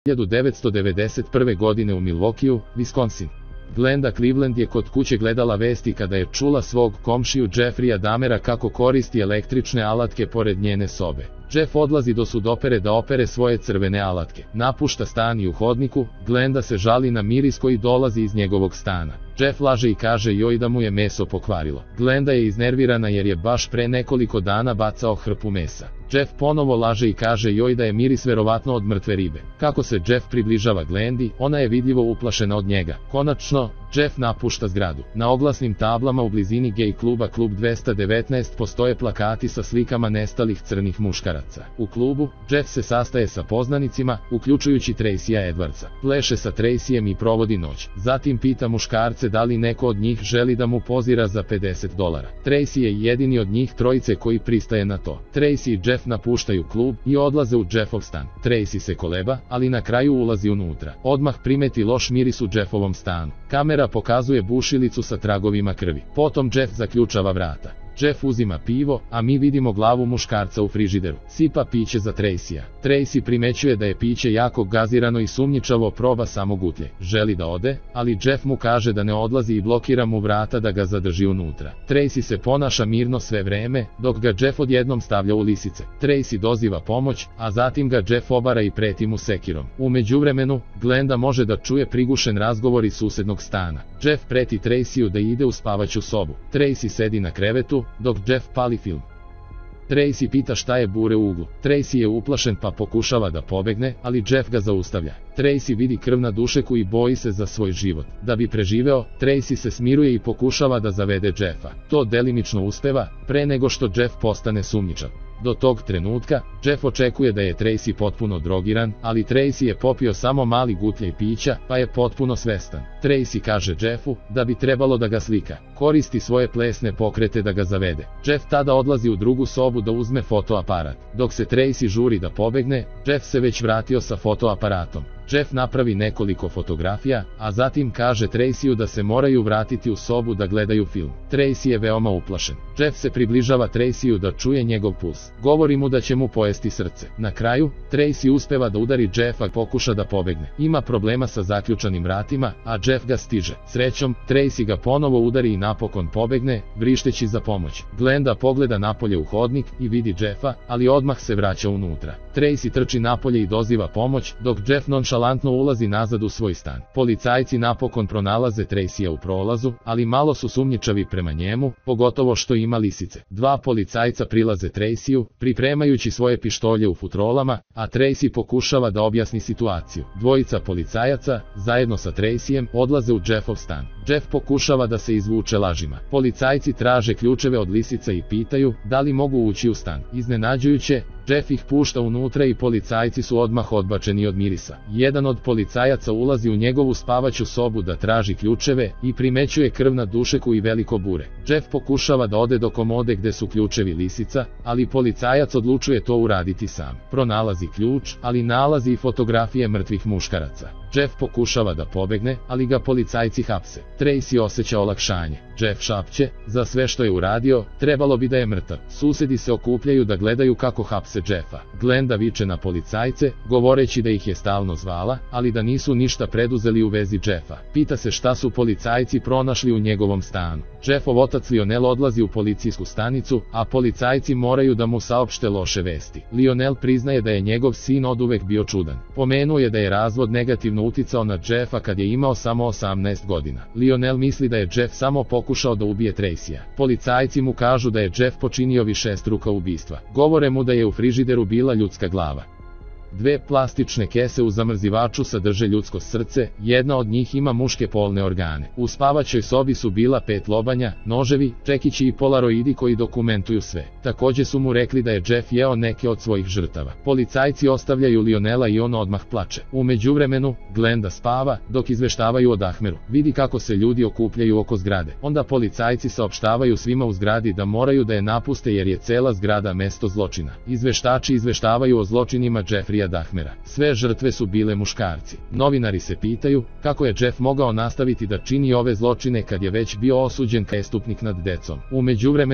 1991. godine u Milwaukeeu, Wisconsin. Glenda Cleveland je kod kuće gledala vesti kada je čula svog komšiju Jeffreya Dahmera kako koristi električne alatke pored njene sobe. Jeff odlazi do sudopere da opere svoje crvene alatke. Napušta stan i u hodniku, Glenda se žali na miris koji dolazi iz njegovog stana. Jeff laže i kaže joj da mu je meso pokvarilo. Glenda je iznervirana jer je baš pre nekoliko dana bacao hrpu mesa. Jeff ponovo laže i kaže joj da je miris verovatno od mrtve ribe. Kako se Jeff približava Glendi, ona je vidljivo uplašena od njega. Konačno, Jeff napušta zgradu. Na oglasnim tablama u blizini gej kluba Klub 219 postoje plakati sa slikama nestalih crnih muškaraca. U klubu, Jeff se sastaje sa poznanicima, uključujući Tracya Edwardsa. Pleše sa Tracyjem i provodi noć. Zatim pita muškarce da li neko od njih želi da mu pozira za $50. Tracy je jedini od njih trojice koji pristaje na to. Tracy i Jeff napuštaju klub i odlaze u Jeffov stan. Tracy se koleba, ali na kraju ulazi unutra. Odmah primeti loš miris u Jeffovom stanu. Kamera pokazuje bušilicu sa tragovima krvi. Potom Jeff zaključava vrata. Jeff uzima pivo, a mi vidimo glavu muškarca u frižideru. Sipa piće za Tracyja. Tracy primećuje da je piće jako gazirano i sumnjičavo proba samo gutlje. Želi da ode, ali Jeff mu kaže da ne odlazi i blokira mu vrata da ga zadrži unutra. Tracy se ponaša mirno sve vreme, dok ga Jeff odjednom stavlja u lisice. Tracy doziva pomoć, a zatim ga Jeff obara i preti mu sekirom. U međuvremenu, Glenda može da čuje prigušen razgovor iz susednog stana. Jeff preti Tracyu da ide u spavaću sobu. Tracy sedi na krevetu, dok Jeff pali film. Tracy pita šta je bure u uglu. Tracy je uplašen pa pokušava da pobegne, ali Jeff ga zaustavlja. Tracy vidi krv na dušeku i boji se za svoj život. Da bi preživeo, Tracy se smiruje i pokušava da zavede Jeffa. To delimično uspeva, pre nego što Jeff postane sumnjičav. Do tog trenutka, Jeff očekuje da je Tracy potpuno drogiran, ali Tracy je popio samo mali gutljaj pića, pa je potpuno svestan. Tracy kaže Jeffu da bi trebalo da ga slika. Koristi svoje plesne pokrete da ga zavede. Jeff tada odlazi u drugu sobu da uzme fotoaparat. Dok se Tracy žuri da pobegne, Jeff se već vratio sa fotoaparatom. Jeff napravi nekoliko fotografija, a zatim kaže Tracyu da se moraju vratiti u sobu da gledaju film. Tracy je veoma uplašen. Jeff se približava Tracyu da čuje njegov puls. Govori mu da će mu pojesti srce. Na kraju, Tracy uspeva da udari Jeffa i pokuša da pobegne. Ima problema sa zaključanim vratima, a Jeff ga stiže. Srećom, Tracy ga ponovo udari i napokon pobegne, vrišteći za pomoć. Glenda pogleda napolje u hodnik i vidi Jeffa, ali odmah se vraća unutra. Tracy trči napolje i doziva pomoć, dok Jeff nonšalantno ulazi nazad u svoj stan. Policajci napokon pronalaze Tracyja u prolazu, ali malo su sumnjičavi prema njemu, pogotovo što ima lisice. Dva policajca prilaze Tracyu, pripremajući svoje pištolje u futrolama, a Tracy pokušava da objasni situaciju. Dvojica policajaca, zajedno sa Tracyjem, odlaze u Jeffov stan. Jeff pokušava da se izvuče lažima. Policajci traže ključeve od lisica i pitaju da li mogu ući u stan. Iznenađujuće, Jeff ih pušta unutra i policajci su odmah odbačeni od mirisa. Jedan od policajaca ulazi u njegovu spavaću sobu da traži ključeve i primećuje krv na dušeku i veliko bure. Jeff pokušava da ode do komode gde su ključevi lisica, ali policajac odlučuje to uraditi sam. Pronalazi ključ, ali nalazi i fotografije mrtvih muškaraca. Jeff pokušava da pobegne, ali ga policajci hapse. Tracy osjeća olakšanje. Jeff šapće, za sve što je uradio, trebalo bi da je mrtav. Susedi se okupljaju da gledaju kako hapse Jeffa. Glenda viče na policajce, govoreći da ih je stalno zvala, ali da nisu ništa preduzeli u vezi Jeffa. Pita se šta su policajci pronašli u njegovom stanu. Jeffov otac Lionel odlazi u policijsku stanicu, a policajci moraju da mu saopšte loše vesti. Lionel priznaje da je njegov sin oduvek bio čudan. Pomenuo je da je razvod negativno uticao na Jeffa kad je imao samo 18 godina. Lionel misli da je Jeff samo pokušao da ubije Tracyja. Policajci mu kažu da je Jeff počinio višestruka ubistva. Govore mu da je u frižideru bila ljudska glava. Dve plastične kese u zamrzivaču sadrže ljudsko srce, jedna od njih ima muške polne organe. U spavaćoj sobi su bila 5 lobanja, noževi, čekići i polaroidi koji dokumentuju sve. Takođe su mu rekli da je Jeff jeo neke od svojih žrtava. Policajci ostavljaju Lionela i on odmah plače. U međuvremenu, Glenda spava, dok izveštavaju o Dahmeru. Vidi kako se ljudi okupljaju oko zgrade. Onda policajci saopštavaju svima u zgradi da moraju da je napuste jer je cela zgrada mesto zločina. Izveštači izveštavaju o zločinima Jeffreya Dahmera. Sve žrtve su bile muškarci. Novinari se pitaju kako je Jeff mogao nastaviti da čini ove zločine kad je već bio osuđen kao prestupnik nad decom. U međuvremenu,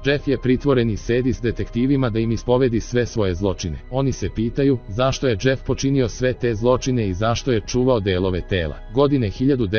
Jeff je pritvoren i sedi s detektivima da im ispovedi sve svoje zločine. Oni se pitaju zašto je Jeff počinio sve te zločine i zašto je čuvao delove tela. Godine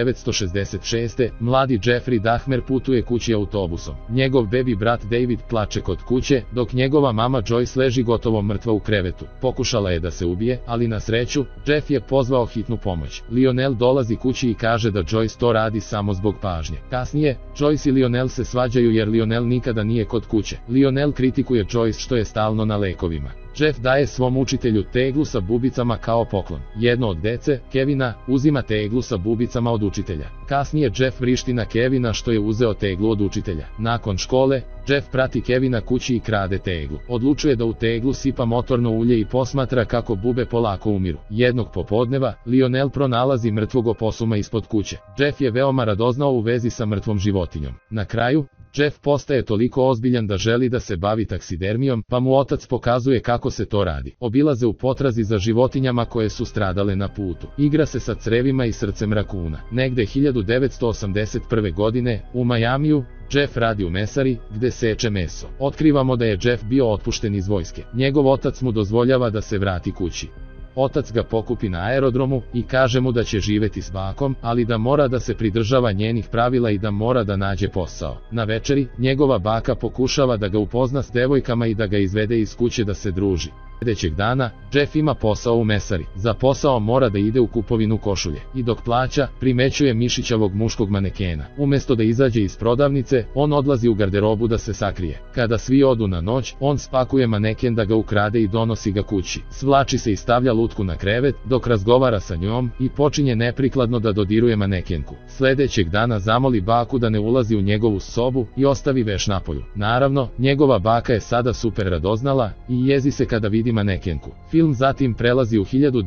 1966. mladi Jeffrey Dahmer putuje kući autobusom. Njegov bebi brat David plače kod kuće, dok njegova mama Joyce leži gotovo mrtva u krevetu. Pokušala je da se ubije, ali na sreću, Jeff je pozvao hitnu pomoć. Lionel dolazi kući i kaže da Joyce to radi samo zbog pažnje. Kasnije, Joyce i Lionel se svađaju jer Lionel nikada nije kod kuće. Lionel kritikuje Joyce što je stalno na lekovima. Jeff daje svom učitelju teglu sa bubicama kao poklon. Jedno od dece, Kevina, uzima teglu sa bubicama od učitelja. Kasnije Jeff vrišti na Kevina što je uzeo teglu od učitelja. Nakon škole, Jeff prati Kevina kući i krade teglu. Odlučuje da u teglu sipa motorno ulje i posmatra kako bube polako umiru. Jednog popodneva, Lionel pronalazi mrtvog oposuma ispod kuće. Jeff je veoma radoznao u vezi sa mrtvom životinjom. Na kraju, Jeff postaje toliko ozbiljan da želi da se bavi taksidermijom, pa mu otac pokazuje kako se to radi. Obilaze u potrazi za životinjama koje su stradale na putu. Igra se sa crevima i srcem rakuna. Negde 1981. godine, u Majamiju, Jeff radi u mesari, gde seče meso. Otkrivamo da je Jeff bio otpušten iz vojske. Njegov otac mu dozvoljava da se vrati kući. Otac ga pokupi na aerodromu i kaže mu da će živeti s bakom, ali da mora da se pridržava njenih pravila i da mora da nađe posao. Na večeri, njegova baka pokušava da ga upozna s devojkama i da ga izvede iz kuće da se druži. Sljedećeg dana, Jeff ima posao u mesari. Za posao mora da ide u kupovinu košulje. I dok plaća, primećuje mišićavog muškog manekena. Umesto da izađe iz prodavnice, on odlazi u garderobu da se sakrije. Kada svi odu na noć, on spakuje maneken da ga ukrade i donosi ga kući. Svlači se i stavlja lutku na krevet, dok razgovara sa njom i počinje neprikladno da dodiruje manekenku. Sljedećeg dana zamoli baku da ne ulazi u njegovu sobu i ostavi veš napolju. Naravno, njegova baka je sada super radoznala i jezi se kada vidi manekenku. Film zatim prelazi u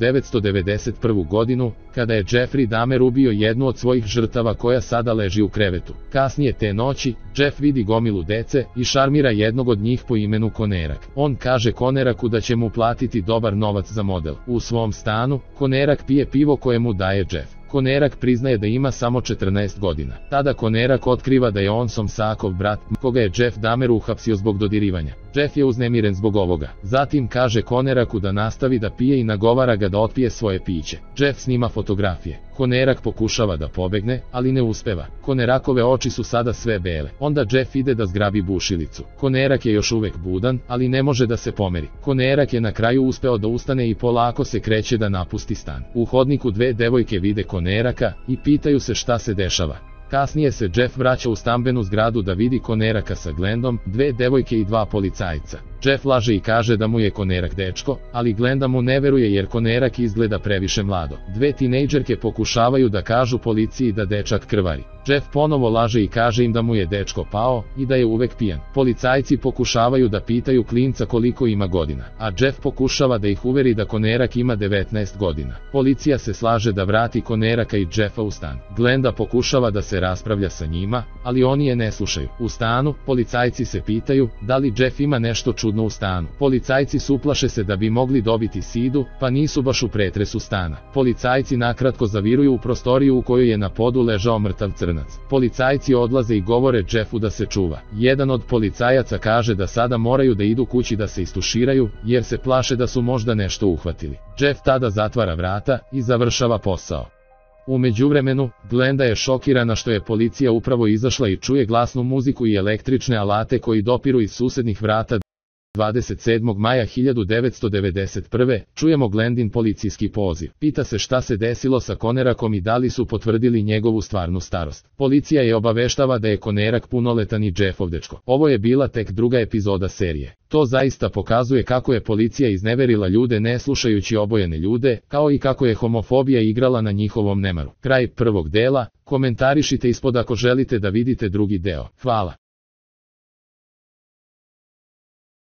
1991. godinu, kada je Jeffrey Dahmer ubio jednu od svojih žrtava koja sada leži u krevetu. Kasnije te noći, Jeff vidi gomilu dece i šarmira jednog od njih po imenu Konerak. On kaže Koneraku da će mu platiti dobar novac za model. U svom stanu, Konerak pije pivo koje mu daje Jeff. Konerak priznaje da ima samo 14 godina. Tada Konerak otkriva da je on Somsakov brat, koga je Jeff Dahmer uhapsio zbog dodirivanja. Jeff je uznemiren zbog ovoga. Zatim kaže Koneraku da nastavi da pije i nagovara ga da otpije svoje piće. Jeff snima fotografije. Konerak pokušava da pobegne, ali ne uspeva. Konerakove oči su sada sve bele. Onda Jeff ide da zgrabi bušilicu. Konerak je još uvek budan, ali ne može da se pomeri. Konerak je na kraju uspeo da ustane i polako se kreće da napusti stan. U hodniku dve devojke vide Koneraka i pitaju se šta se dešava. Kasnije se Jeff vraća u stambenu zgradu da vidi Koneraka sa Glendom, dve devojke i dva policajca. Jeff laže i kaže da mu je Konerak dečko, ali Glenda mu ne veruje jer Konerak izgleda previše mlado. Dve tinejdžerke pokušavaju da kažu policiji da dečak krvari. Jeff ponovo laže i kaže im da mu je dečko pao i da je uvek pijan. Policajci pokušavaju da pitaju klinca koliko ima godina, a Jeff pokušava da ih uveri da Konerak ima 19 godina. Policija se slaže da vrati Koneraka i Jeffa u stan. Glenda pokušava da se raspravlja sa njima, ali oni je ne slušaju. U stanu, policajci se pitaju da li Jeff ima nešto čudno u stanu. Policajci suplaše se da bi mogli dobiti Sidu, pa nisu baš u pretresu stana. Policajci nakratko zaviruju u prostoriju u kojoj je na podu ležao mrtav crnac. Policajci odlaze i govore Jeffu da se čuva. Jedan od policajaca kaže da sada moraju da idu kući da se istuširaju, jer se plaše da su možda nešto uhvatili. Jeff tada zatvara vrata i završava posao. U međuvremenu, Glenda je šokirana što je policija upravo izašla i čuje glasnu muziku i električne alate koji dopiru iz susednih vrata. 27. maja 1991. čujemo Glendin policijski poziv. Pita se šta se desilo sa Konerakom i da li su potvrdili njegovu stvarnu starost. Policija je obaveštava da je Konerak punoletan i Jeffov dečko. Ovo je bila tek druga epizoda serije. To zaista pokazuje kako je policija izneverila ljude ne slušajući obojene ljude, kao i kako je homofobija igrala na njihovom nemaru. Kraj prvog dela, komentarišite ispod ako želite da vidite drugi deo. Hvala.